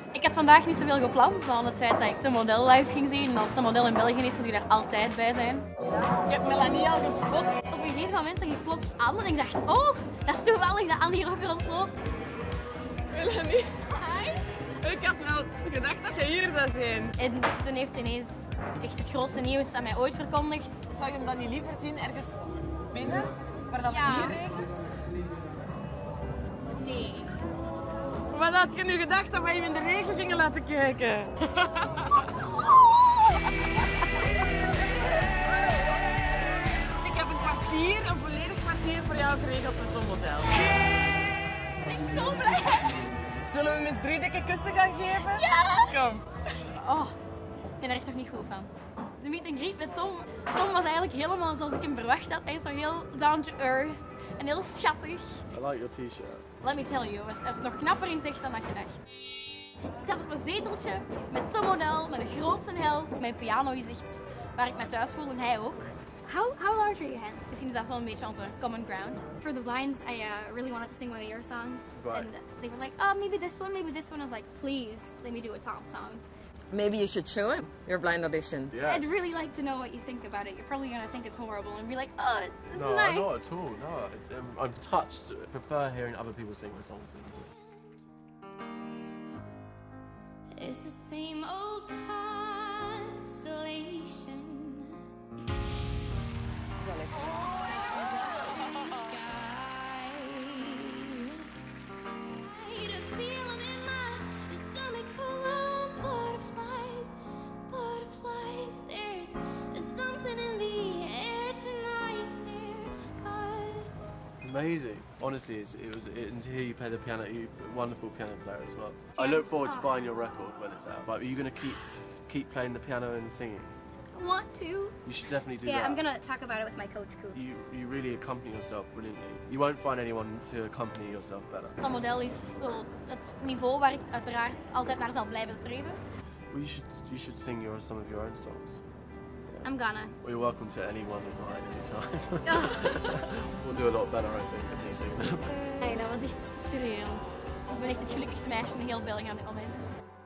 Ik had vandaag niet zoveel gepland, van het feit dat ik de model live ging zien. En als de model in België is, moet je daar altijd bij zijn. Ik heb Melanie al gespot. Op een gegeven moment zag ik plots Anne en ik dacht, oh, dat is toevallig dat Anne hier ook rondloopt. Melanie, Hi. ik had wel gedacht dat je hier zou zijn. En toen heeft ze ineens echt het grootste nieuws aan mij ooit verkondigd. Zou je hem dan niet liever zien ergens binnen, waar dat Ja. niet regent? Nee. Wat had je nu gedacht dat wij hem in de regen gingen laten kijken? Ik heb een volledig kwartier voor jou geregeld met zo'n model. Ik ben zo blij. Zullen we hem eens 3 dikke kussen gaan geven? Ja! Kom. Oh, ik ben er echt nog niet goed van. De meet and greet met Tom. Tom was eigenlijk helemaal zoals ik hem verwacht had. Hij is toch heel down to earth en heel schattig. I like your t-shirt. Let me tell you, hij was nog knapper in het echt dan dat je dacht. Ik zat op mijn zeteltje met Tom Model, met de grootste held. Mijn piano is echt waar ik me thuis voel en hij ook. How large are your hands? Misschien is dat zo'n beetje onze common ground. For the blinds, I really wanted to sing one of your songs. Right. And they were like, oh, maybe this one, maybe this one. I was like, please, let me do a Tom song. Maybe you should show him your blind audition. Yes. I'd really like to know what you think about it. You're probably going to think it's horrible and be like, oh, it's No, nice. not at all. No, I'm touched. I prefer hearing other people sing my songs. It's the same old constellation. Alex. Amazing. Honestly, and to hear you play the piano, you're a wonderful piano player as well. I look forward to buying your record when it's out. But are you going to keep playing the piano and singing? I want to. You should definitely do Yeah, that. I'm gonna talk about it with my coach, Coop. You really accompany yourself brilliantly. You won't find anyone to accompany yourself better. Dat model is zo het niveau waar ik uiteraard altijd naar zal blijven streven. Well, you should sing some of your own songs. I'm gonna. Well, you're welcome to any one of mine anytime. Oh. We'll do a lot better, I think, if you sing them. Nee, dat was echt surreal. Ik ben echt het gelukkigste meisje in heel België aan dit moment.